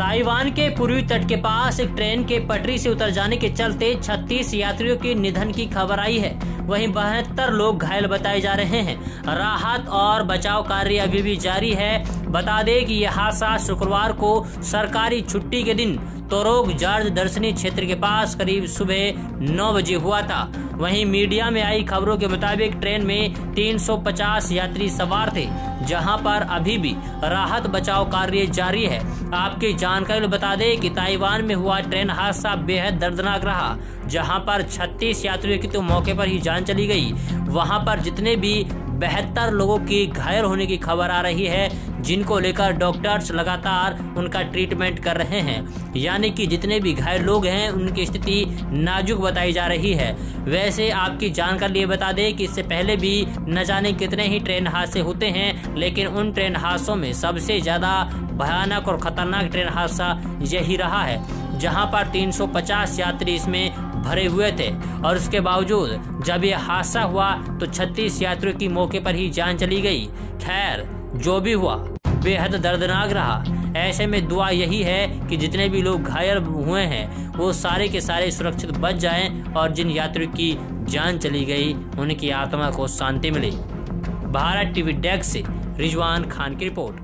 Taiwan के पूर्वी तट के पास एक ट्रेन के पटरी से उतर जाने के चलते 36 यात्रियों के निधन की खबर आई है। वहीं 72 लोग घायल बताए जा रहे हैं। राहत और बचाव कार्य अभी भी जारी है। बता दें कि यह हादसा शुक्रवार को सरकारी छुट्टी के दिन तोरोग जार्ज दर्शनी क्षेत्र के पास करीब सुबह 9 बजे हुआ था। वहीं मीडिया में आई खबरों के मुताबिक ट्रेन में 350 यात्री सवार थे, जहां पर अभी भी राहत बचाव कार्य जारी है। आपकी जानकारी बता दें कि ताइवान में हुआ ट्रेन हादसा बेहद दर्दनाक रहा, जहां पर 36 यात्रियों की तो मौके पर ही जान चली गई। वहां पर जितने भी 72 लोगों की घायल होने की खबर आ रही है, जिनको लेकर डॉक्टर्स लगातार उनका ट्रीटमेंट कर रहे हैं। यानी कि जितने भी घायल लोग हैं उनकी स्थिति नाजुक बताई जा रही है। वैसे आपकी जानकारी लिए बता दें कि इससे पहले भी न जाने कितने ही ट्रेन हादसे होते हैं, लेकिन उन ट्रेन हादसों में सबसे ज्यादा भयानक और खतरनाक ट्रेन हादसा यही रहा है, जहां पर 350 यात्री इसमें भरे हुए थे। और उसके बावजूद जब यह हादसा हुआ तो 36 यात्रियों की मौके पर ही जान चली गई। खैर, जो भी हुआ बेहद दर्दनाक रहा। ऐसे में दुआ यही है कि जितने भी लोग घायल हुए हैं वो सारे के सारे सुरक्षित बच जाएं और जिन यात्रियों की जान चली गई उनकी आत्मा को शांति मिले। भारत टीवी डेस्क से रिजवान खान की रिपोर्ट।